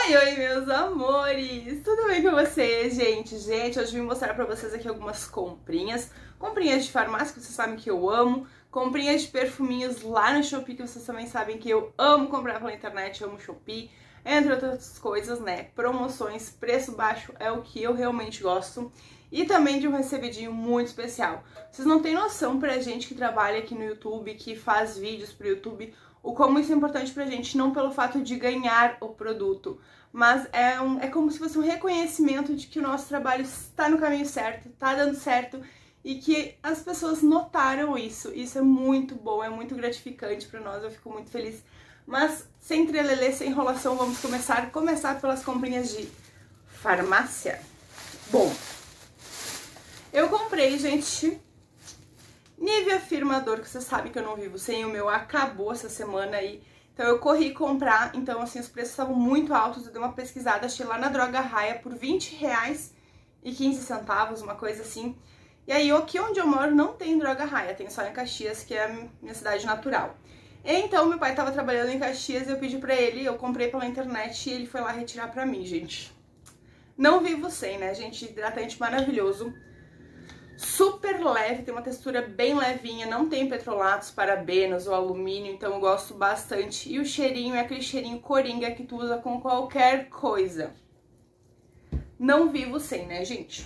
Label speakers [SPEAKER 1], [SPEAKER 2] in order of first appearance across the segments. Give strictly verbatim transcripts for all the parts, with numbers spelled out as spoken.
[SPEAKER 1] Oi, oi, meus amores! Tudo bem com vocês, gente? Gente, hoje vim mostrar pra vocês aqui algumas comprinhas. Comprinhas de farmácia, que vocês sabem que eu amo. Comprinhas de perfuminhos lá no Shopee, que vocês também sabem que eu amo comprar pela internet, eu amo Shopee. Entre outras coisas, né? Promoções, preço baixo é o que eu realmente gosto. E também de um recebidinho muito especial. Vocês não têm noção pra gente que trabalha aqui no YouTube, que faz vídeos pro YouTube, o como isso é importante pra gente, não pelo fato de ganhar o produto, mas é, um, é como se fosse um reconhecimento de que o nosso trabalho está no caminho certo, tá dando certo e que as pessoas notaram isso. Isso é muito bom, é muito gratificante pra nós, eu fico muito feliz. Mas sem trelelê, sem enrolação, vamos começar, começar pelas comprinhas de farmácia. Bom, eu comprei, gente, Nivea Firmador, que vocês sabem que eu não vivo sem, o meu acabou essa semana aí, então eu corri comprar, então assim, os preços estavam muito altos, eu dei uma pesquisada, achei lá na Droga Raia por vinte reais e quinze centavos, uma coisa assim, e aí aqui onde eu moro não tem Droga Raia, tem só em Caxias, que é a minha cidade natural. Então meu pai tava trabalhando em Caxias, eu pedi pra ele, eu comprei pela internet e ele foi lá retirar pra mim, gente. Não vivo sem, né, gente, hidratante maravilhoso. Super leve, tem uma textura bem levinha, não tem petrolatos, parabenos ou alumínio, então eu gosto bastante. E o cheirinho é aquele cheirinho coringa que tu usa com qualquer coisa. Não vivo sem, né, gente?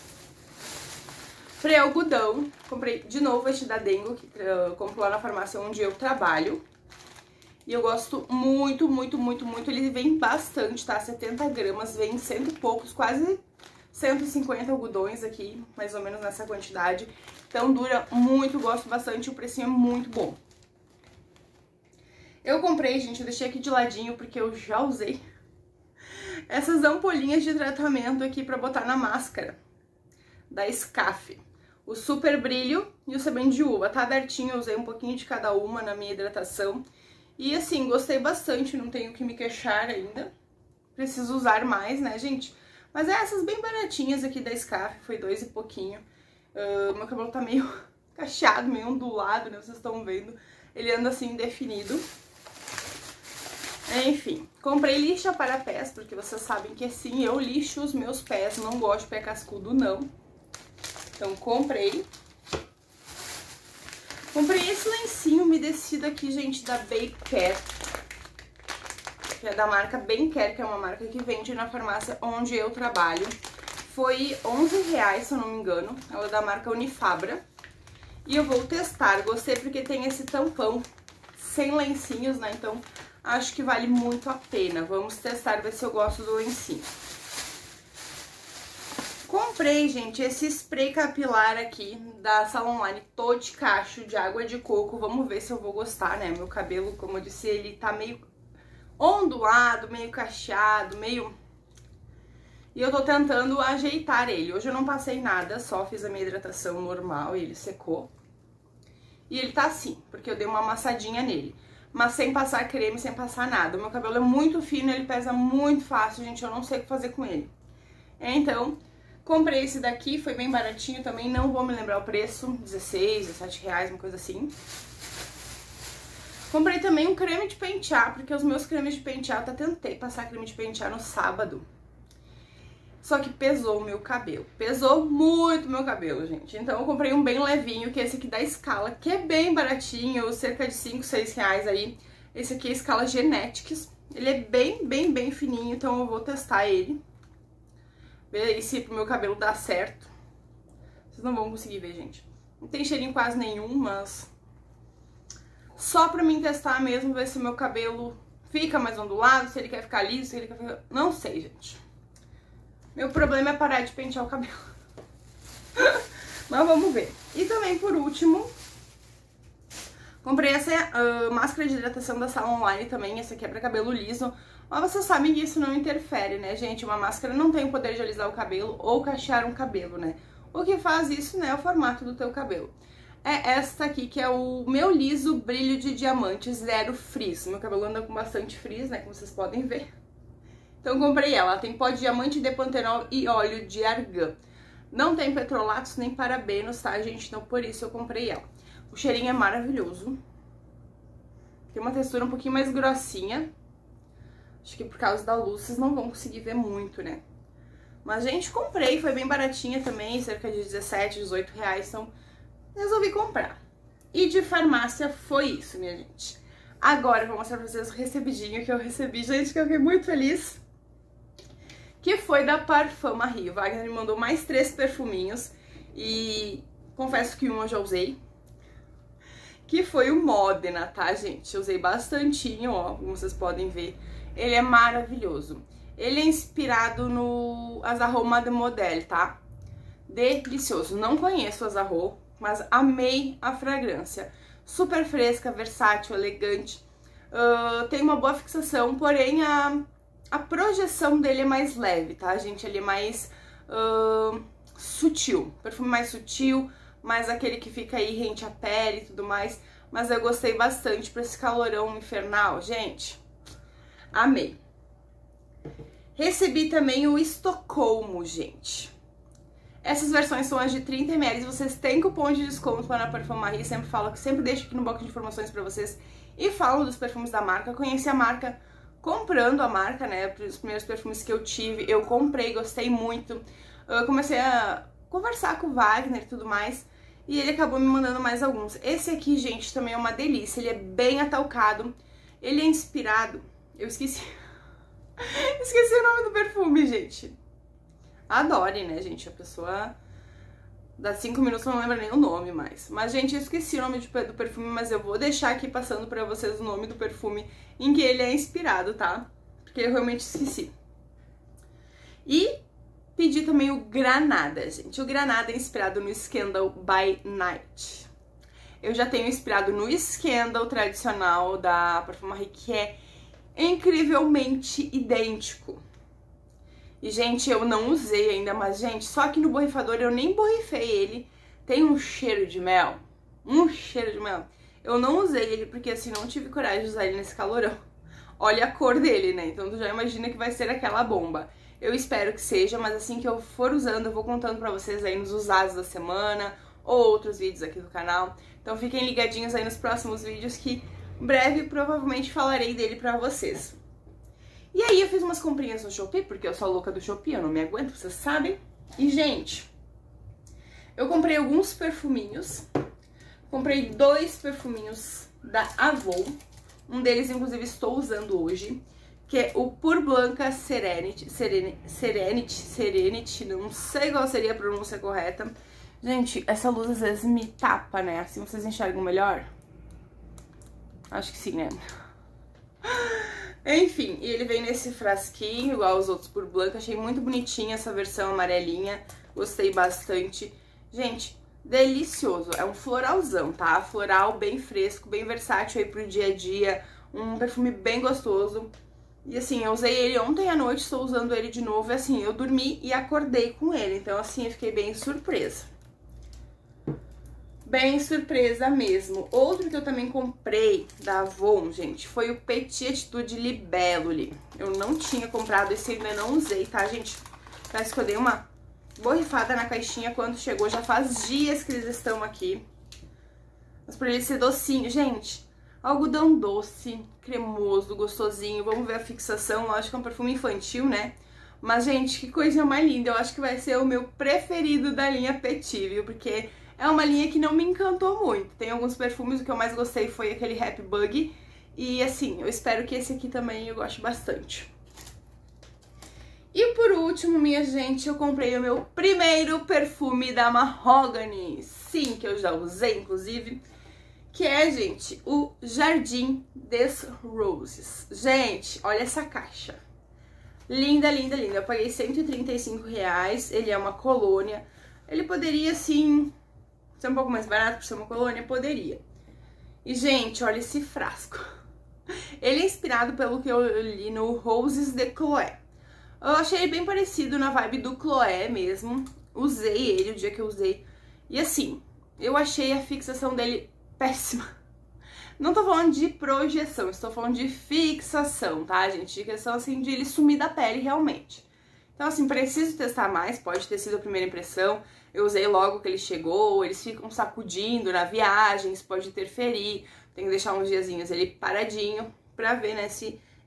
[SPEAKER 1] Pré-algodão, comprei de novo este da Dengo, que eu compro lá na farmácia onde eu trabalho. E eu gosto muito, muito, muito, muito. Ele vem bastante, tá? setenta gramas, vem cento e poucos, quase cento e cinquenta algodões aqui, mais ou menos nessa quantidade. Então dura muito, gosto bastante, o precinho é muito bom. Eu comprei, gente, eu deixei aqui de ladinho porque eu já usei essas ampolinhas de tratamento aqui pra botar na máscara da Scaf. O Super Brilho e o Semente de Uva, tá abertinho, eu usei um pouquinho de cada uma na minha hidratação. E assim, gostei bastante, não tenho que me queixar ainda. Preciso usar mais, né, gente? Mas é essas bem baratinhas aqui da Scaf, foi dois e pouquinho. Uh, meu cabelo tá meio cacheado, meio ondulado, né? Vocês estão vendo. Ele anda assim, indefinido. Enfim, comprei lixa para pés, porque vocês sabem que assim, eu lixo os meus pés, não gosto de pé cascudo, não. Então comprei. Comprei esse lencinho umedecido aqui, gente, da Baycare, que é da marca Baycare, que é uma marca que vende na farmácia onde eu trabalho. Foi onze reais, se eu não me engano, ela é da marca Unifabra. E eu vou testar, gostei porque tem esse tampão sem lencinhos, né, então acho que vale muito a pena. Vamos testar, ver se eu gosto do lencinho. Comprei, gente, esse spray capilar aqui da Salon Online, todo de cacho de água de coco. Vamos ver se eu vou gostar, né? Meu cabelo, como eu disse, ele tá meio ondulado, meio cacheado, meio... E eu tô tentando ajeitar ele. Hoje eu não passei nada, só fiz a minha hidratação normal e ele secou. E ele tá assim, porque eu dei uma amassadinha nele. Mas sem passar creme, sem passar nada. O meu cabelo é muito fino, ele pesa muito fácil, gente, eu não sei o que fazer com ele. Então... comprei esse daqui, foi bem baratinho também, não vou me lembrar o preço, dezesseis, dezessete reais, uma coisa assim. Comprei também um creme de pentear, porque os meus cremes de pentear, eu até tentei passar creme de pentear no sábado. Só que pesou o meu cabelo, pesou muito o meu cabelo, gente. Então eu comprei um bem levinho, que é esse aqui da Scala, que é bem baratinho, cerca de cinco, seis reais aí. Esse aqui é a Scala Genetics, ele é bem, bem, bem fininho, então eu vou testar ele. Ver aí se pro meu cabelo dá certo. Vocês não vão conseguir ver, gente. Não tem cheirinho quase nenhum, mas... só pra mim testar mesmo, ver se o meu cabelo fica mais ondulado, se ele quer ficar liso, se ele quer ficar... não sei, gente. Meu problema é parar de pentear o cabelo. Mas vamos ver. E também, por último... comprei essa uh, máscara de hidratação da Salon Online também. Essa aqui é pra cabelo liso. Mas vocês sabem que isso não interfere, né, gente? Uma máscara não tem o poder de alisar o cabelo ou cachear um cabelo, né? O que faz isso, né, é o formato do teu cabelo. É esta aqui, que é o meu liso brilho de diamante zero frizz. Meu cabelo anda com bastante frizz, né, como vocês podem ver. Então eu comprei ela. Ela tem pó de diamante, de pantenol e óleo de argan. Não tem petrolatos nem parabenos, tá, gente? Então por isso eu comprei ela. O cheirinho é maravilhoso. Tem uma textura um pouquinho mais grossinha. Acho que por causa da luz vocês não vão conseguir ver muito, né? Mas, gente, comprei, foi bem baratinha também, cerca de dezessete, dezoito reais, então resolvi comprar. E de farmácia foi isso, minha gente. Agora eu vou mostrar pra vocês o recebidinho que eu recebi, gente, que eu fiquei muito feliz. Que foi da Parfum Marie. O Wagner me mandou mais três perfuminhos e confesso que um eu já usei. Que foi o Modena, tá, gente? Eu usei bastantinho, ó, como vocês podem ver. Ele é maravilhoso. Ele é inspirado no Azarro Mademoiselle, tá? Delicioso. Não conheço o Azarro, mas amei a fragrância. Super fresca, versátil, elegante. Uh, tem uma boa fixação, porém a, a projeção dele é mais leve, tá, gente? Ele é mais uh, sutil. Perfume mais sutil, mais aquele que fica aí rente à pele e tudo mais. Mas eu gostei bastante pra esse calorão infernal, gente. Amei. Recebi também o Estocolmo, gente. Essas versões são as de trinta mililitros, vocês têm cupom de desconto lá na Parfum Marie, sempre falo, sempre deixo aqui no bloco de informações pra vocês e falo dos perfumes da marca. Eu conheci a marca comprando a marca, né, os primeiros perfumes que eu tive, eu comprei, gostei muito. Eu comecei a conversar com o Wagner e tudo mais, e ele acabou me mandando mais alguns. Esse aqui, gente, também é uma delícia, ele é bem atalcado, ele é inspirado, eu esqueci, esqueci o nome do perfume, gente. Adore, né, gente? A pessoa dá cinco minutos não lembra nem o nome mais. Mas, gente, eu esqueci o nome de, do perfume, mas eu vou deixar aqui passando pra vocês o nome do perfume em que ele é inspirado, tá? Porque eu realmente esqueci. E pedi também o Granada, gente. O Granada é inspirado no Scandal by Night. Eu já tenho inspirado no Scandal tradicional da Parfum Marie, que é incrivelmente idêntico. E, gente, eu não usei ainda, mas, gente, só que no borrifador eu nem borrifei ele. Tem um cheiro de mel. Um cheiro de mel. Eu não usei ele porque, assim, não tive coragem de usar ele nesse calorão. Olha a cor dele, né? Então tu já imagina que vai ser aquela bomba. Eu espero que seja, mas assim que eu for usando, eu vou contando pra vocês aí nos usados da semana ou outros vídeos aqui do canal. Então fiquem ligadinhos aí nos próximos vídeos que em breve provavelmente falarei dele pra vocês. E aí eu fiz umas comprinhas no Shopee, porque eu sou louca do Shopee, eu não me aguento, vocês sabem. E, gente, eu comprei alguns perfuminhos. Comprei dois perfuminhos da Avon. Um deles, inclusive, estou usando hoje, que é o Pur Blanca Serenity, Serenity, Serenity, Serenity, não sei qual seria a pronúncia correta. Gente, essa luz às vezes me tapa, né? Assim vocês enxergam melhor? Acho que sim, né? Enfim, e ele vem nesse frasquinho, igual os outros Pur Blanca. Achei muito bonitinha essa versão amarelinha. Gostei bastante. Gente, delicioso. É um floralzão, tá? Floral bem fresco, bem versátil aí pro dia a dia. Um perfume bem gostoso. E assim, eu usei ele ontem à noite, estou usando ele de novo. E assim, eu dormi e acordei com ele. Então assim, eu fiquei bem surpresa. Bem surpresa mesmo. Outro que eu também comprei da Avon, gente, foi o Petit Attitude Libellule. Eu não tinha comprado, esse ainda não usei, tá, gente? Parece que eu dei uma borrifada na caixinha quando chegou. Já faz dias que eles estão aqui. Mas por ele ser docinho, gente, algodão doce, cremoso, gostosinho. Vamos ver a fixação. Eu acho que é um perfume infantil, né? Mas, gente, que coisa mais linda. Eu acho que vai ser o meu preferido da linha Petit, viu? Porque é uma linha que não me encantou muito. Tem alguns perfumes, o que eu mais gostei foi aquele Happy Bug. E assim, eu espero que esse aqui também eu goste bastante. E por último, minha gente, eu comprei o meu primeiro perfume da Mahogany. Sim, que eu já usei, inclusive. Que é, gente, o Jardim des Roses. Gente, olha essa caixa. Linda, linda, linda. Eu paguei cento e trinta e cinco reais. Ele é uma colônia. Ele poderia, sim, ser um pouco mais barato por ser uma colônia? Poderia. E, gente, olha esse frasco. Ele é inspirado pelo que eu li no Roses de Chloé. Eu achei ele bem parecido na vibe do Chloé mesmo. Usei ele o dia que eu usei. E assim, eu achei a fixação dele péssima. Não tô falando de projeção, estou falando de fixação, tá, gente? De questão, assim, de ele sumir da pele realmente. Então, assim, preciso testar mais, pode ter sido a primeira impressão. Eu usei logo que ele chegou, eles ficam sacudindo na viagem, isso pode interferir. Tem que deixar uns diazinhos ele paradinho pra ver, né, se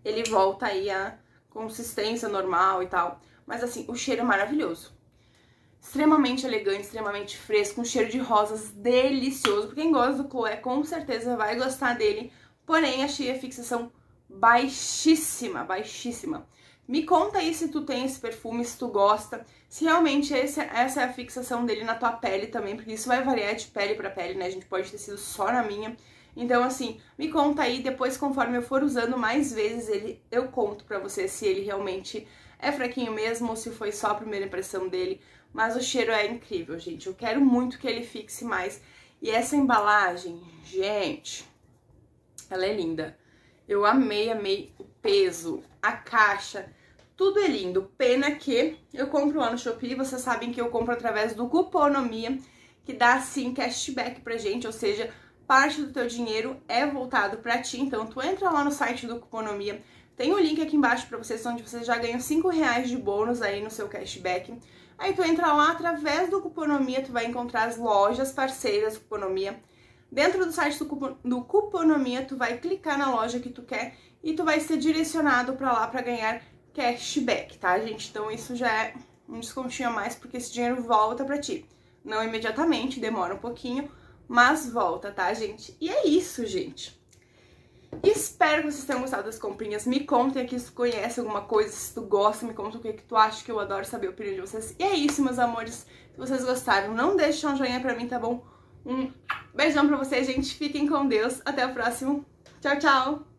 [SPEAKER 1] ele volta aí a consistência normal e tal. Mas assim, o cheiro é maravilhoso. Extremamente elegante, extremamente fresco, um cheiro de rosas delicioso. Quem gosta do Chloé com certeza vai gostar dele, porém achei a fixação baixíssima, baixíssima. Me conta aí se tu tem esse perfume, se tu gosta, se realmente esse, essa é a fixação dele na tua pele também, porque isso vai variar de pele pra pele, né? A gente pode ter sido só na minha. Então, assim, me conta aí, depois conforme eu for usando mais vezes ele, eu conto pra você se ele realmente é fraquinho mesmo ou se foi só a primeira impressão dele. Mas o cheiro é incrível, gente. Eu quero muito que ele fixe mais. E essa embalagem, gente, ela é linda. Eu amei, amei o peso, a caixa, tudo é lindo. Pena que eu compro lá no Shopee, vocês sabem que eu compro através do Cuponomia, que dá, sim, cashback pra gente, ou seja, parte do teu dinheiro é voltado pra ti. Então, tu entra lá no site do Cuponomia, tem o link aqui embaixo pra vocês, onde vocês já ganham cinco reais de bônus aí no seu cashback. Aí tu entra lá, através do Cuponomia, tu vai encontrar as lojas parceiras do Cuponomia. Dentro do site do, Cupo, do Cuponomia, tu vai clicar na loja que tu quer e tu vai ser direcionado pra lá pra ganhar cashback, tá, gente? Então isso já é um descontinho a mais, porque esse dinheiro volta pra ti. Não imediatamente, demora um pouquinho, mas volta, tá, gente? E é isso, gente. Espero que vocês tenham gostado das comprinhas. Me contem aqui se tu conhece alguma coisa, se tu gosta, me conta o que, que tu acha, que eu adoro saber a opinião de vocês. E é isso, meus amores. Se vocês gostaram, não deixem um joinha pra mim, tá bom? Um beijão pra vocês, gente. Fiquem com Deus. Até o próximo. Tchau, tchau!